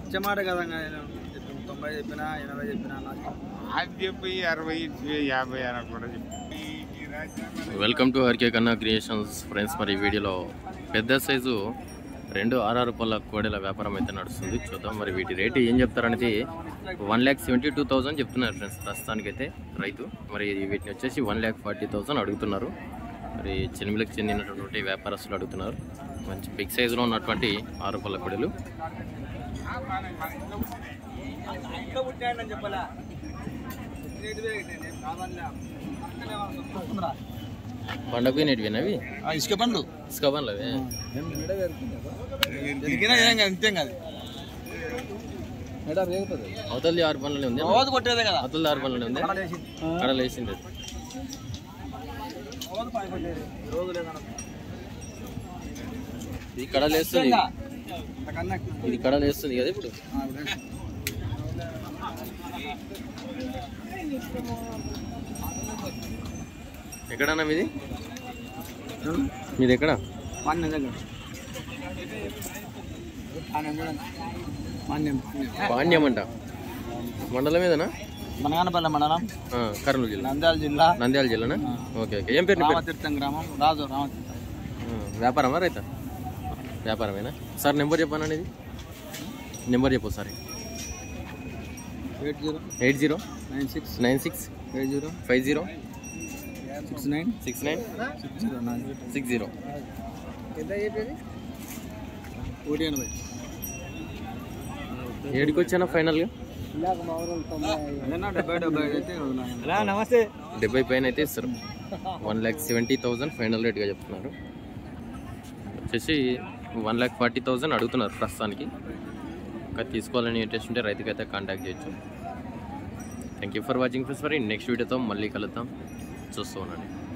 ఇచ్చమాట కదా నేను 90 చెప్పినా 80 చెప్పినా అది చెప్పి 60 50 అని కూడా చెప్పి. Welcome to RK Kanna creations friends. మరి ఈ వీడియోలో పెద్ద సైజు 2 6 పళ్ళ కోడెల వ్యాపారం అయితే నడుస్తుంది. చూద్దాం మరి వీటి రేటు ఏం చెప్తారనేది. 1,72,000 చెప్తున్నారు ఫ్రెండ్స్ ప్రస్తుతానికైతే రైతు. మరి వీటిని వచ్చేసి 1,40,000 అడుగుతున్నారు. మరి చెనిమిలకు చెందినటువంటి వ్యాపారస్తులు అడుగుతున్నారు. మంచి బిగ్ సైజులో ఉన్నటువంటి 6 పళ్ళ కోడెలు. పండగ నేటివేనా అవి? ఇసుక పండ్లు ఇసుక పండ్లు అవే. అవతలది 6 పనులనే ఉంది. అవతలది 6 పనులనే ఉంది. కడలు వేసింది. ఇది కడలు వేస్తుంది. ఇది కడలు వేస్తుంది కదా ఇప్పుడు. ఎక్కడన్నా మీది? మీది ఎక్కడ? పాండ్యం అంట. మండలం ఏదనా? మనగానపల్లి మండలం, కర్నూలు జిల్లా, నంద్యాల జిల్లానా? Okay okay. ఏం పేరు? రామతీర్థం గ్రామం, రాజు రామతీర్థం. వ్యాపారమా రైతా? వ్యాపారమేనా సార్? నెంబర్ చెప్పాను అనేది. నెంబర్ చెప్పు సార్. 8096 50 69 60. ఏడికి వచ్చానా ఫైనల్గా? 70 పైన అయితే ఇస్తారు. 1,70,000 ఫైనల్ రేట్గా చెప్తున్నారు. వచ్చేసి 1,40,000 అడుగుతున్నారు ప్రస్తుతానికి. ఇంకా తీసుకోవాలని ఇంట్రెస్ట్ ఉంటే రైతుకైతే కాంటాక్ట్ చేయొచ్చు. Thank you for watching friends. మరి నెక్స్ట్ వీడియోతో మళ్ళీ కలుద్దాం. చూస్తూ ఉండండి.